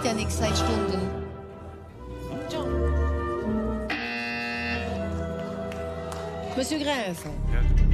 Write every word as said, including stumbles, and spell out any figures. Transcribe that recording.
bitte ja nichts seit Stunden. Monsieur Grève. Ja.